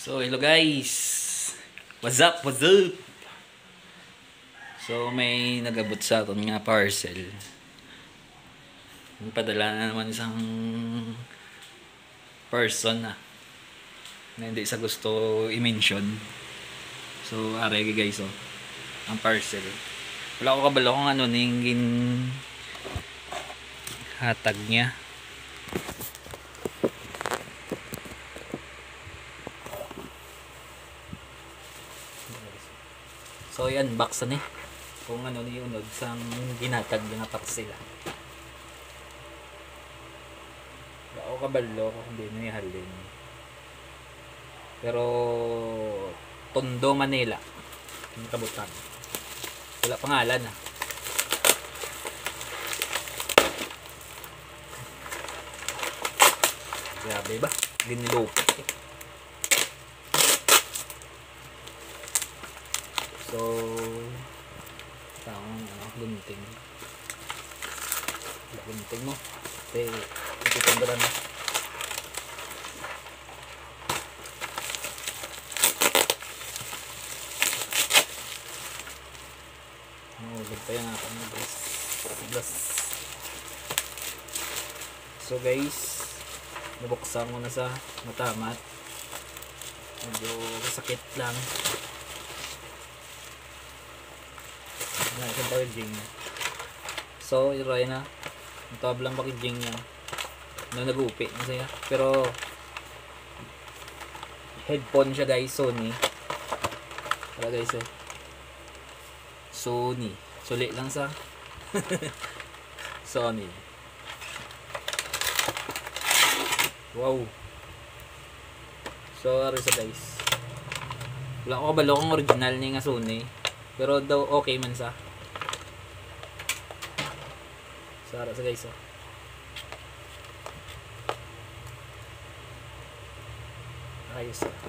So, hello guys. What's up? What's up? So, may nagabot sa aton nga parcel. Padala na naman isang person na hindi sa gusto i-mention. So, arege guys, oh. Ang parcel. Wala ko kabalo kung ano ningin hatag niya. So yan, box na kung ano ni unod sang ginatag nga paksila. Wala ko kabalo kung hindi na ihalin. Pero Tondo, Manila ang kabutan. Wala pangalan ah. Grabe ba? Ginilupit eh. So, taong gunting. Gunting mo. Ito tandara na. Lagpayan nga ako ng glass. So guys, nabuksan ko na sa matamat. Medyo sakit lang. Isang packaging. So, iray na. Ang tablang packaging niya. Nag-upi na siya. Pero, headphone siya guys. Sony. Para guys oh. Sony. Sulit lang sa Sony. Wow. So, ari sa guys. Wala ko kabalo kung original niya nga Sony. Pero daw okay man sa. Sara sa guys oh. Ayos ah.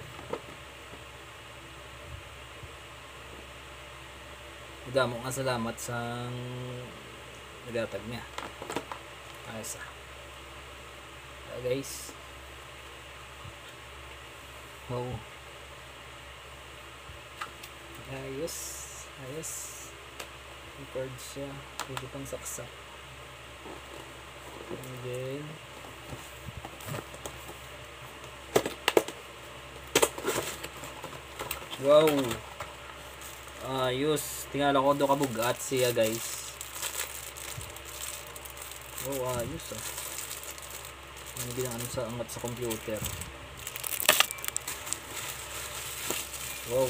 Damo nga salamat sa nagatag niya. Ayos ah. Guys. Wow. Ayos. Ayos. Record siya. Pwede pang saksak. And then wow. Ayos. Tingala ko do kabugat siya guys. Wow, ayos ah. Ano ginaan sa angat sa computer. Wow.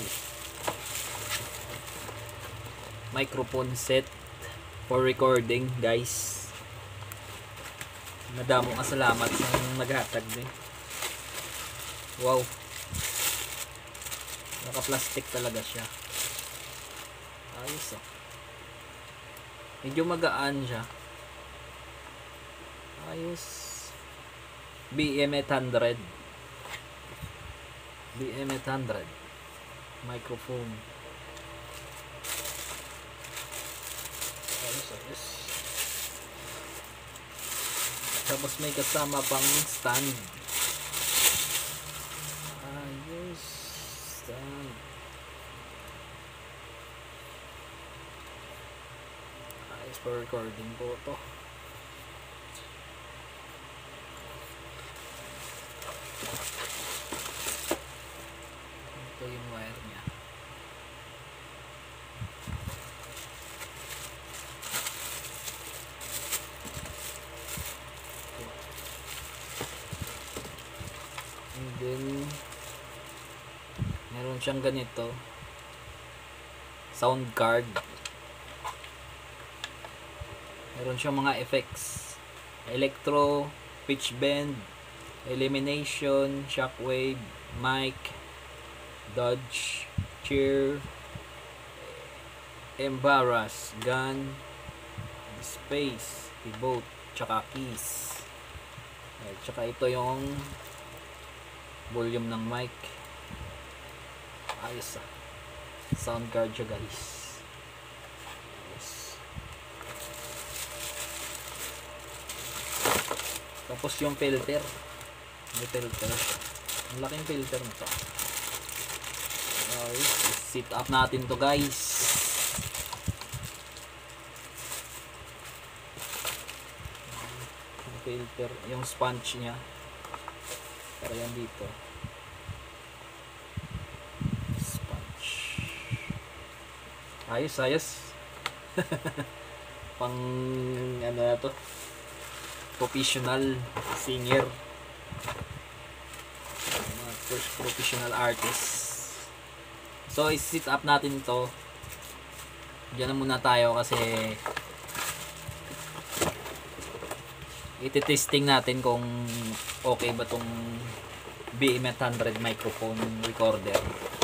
Microphone set for recording guys. Madamo ka salamat sa naghatag din. Wow. Naka-plastic talaga siya. Ayos oh. Medyo magaan siya. Ayos. BM800. BM800 microphone. Ayos. Tapos may kasama pang stand. Ayos. Stand. Ayos for recording po to. Ito yung wire niya. And then meron siyang ganito sound card. Meron siyang mga effects, electro, pitch bend, elimination, shockwave, mic, dodge, cheer, embarrass, gun, space, pivot, tsaka keys. Tsaka ito yung volume ng mic. Ayos ah. Sound card siya guys. Yes. Tapos yung filter. May filter. Ang laking filter nito. Okay, sit up natin to guys. Yung filter, yung sponge niya. Para yan dito. Sponge. Ayos, ayos. Pang ano na to? Professional singer. Mga professional artist. So, i-sit up natin to. Diyan na muna tayo kasi iti-testing natin kung okay ba tong BM800 microphone recorder.